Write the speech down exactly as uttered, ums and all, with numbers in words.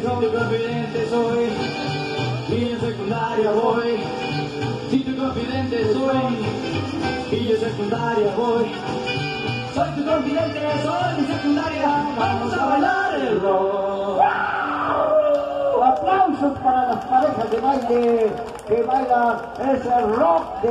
tu confidente soy, y en secundaria voy. Si tu confidente soy, y yo en secundaria voy. Soy tu confidente, soy mi secundaria, vamos a bailar el rock. ¡Wow! Aplausos para las parejas de baile que bailan ese rock de